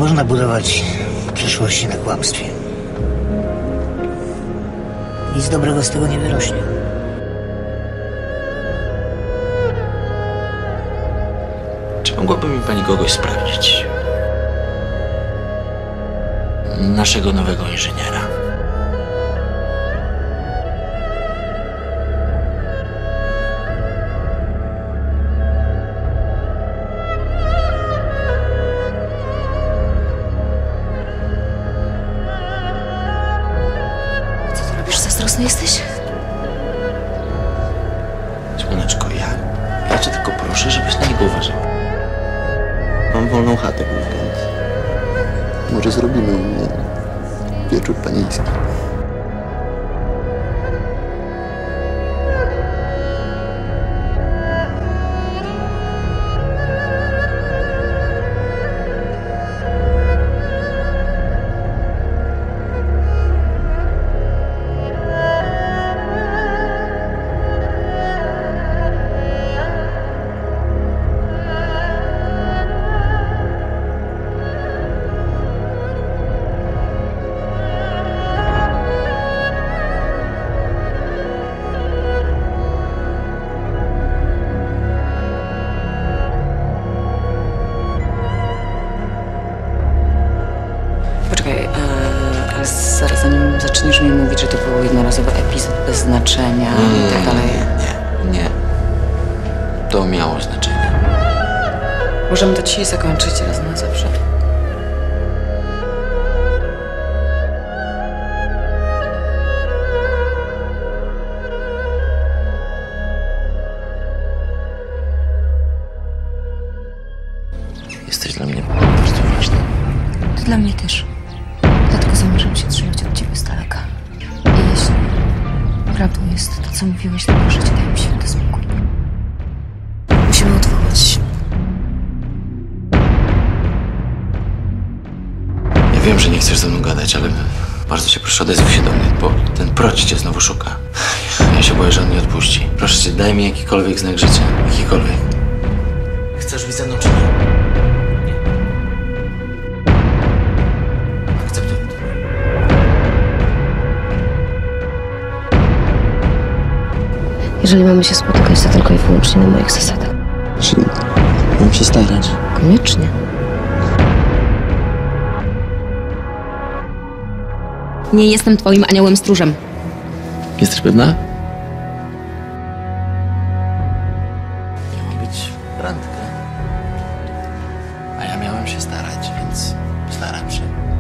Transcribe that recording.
można budować przyszłości na kłamstwie. Nic dobrego z tego nie wyrośnie. Czy mogłaby mi pani kogoś sprawdzić? Naszego nowego inżyniera. Co ty robisz? Zazdrosny jesteś? Słoneczko, ja cię tylko proszę, żebyś na niego uważał. Mam wolną chatę w weekend. Może zrobimy wieczór panieński. Poczekaj, ale zaraz zanim zaczniesz mi mówić, że to był jednorazowy epizod bez znaczenia i tak dalej. Nie. To miało znaczenie. Możemy to dzisiaj zakończyć raz na zawsze. Jesteś dla mnie bardzo ważna. Ty dla mnie też. Dlatego zamierzam się trzymać od ciebie z daleka. I jeśli prawdą jest to, co mówiłeś, to proszę cię, daj mi święty spokój. Musimy odwołać. Ja wiem, że nie chcesz ze mną gadać, ale bardzo cię proszę, odezwij się do mnie, bo ten proć cię znowu szuka. Ja się boję, że on nie odpuści. Proszę cię, daj mi jakikolwiek znak życia. Jakikolwiek. Chcesz być ze mną, czy nie? Akceptuję to. Jeżeli mamy się spotykać, to tylko i wyłącznie na moich zasadach. Czyli mam się starać. Koniecznie. Nie jestem twoim aniołem stróżem. Jesteś pewna? Miała być randka. A ja miałem się starać, więc staram się.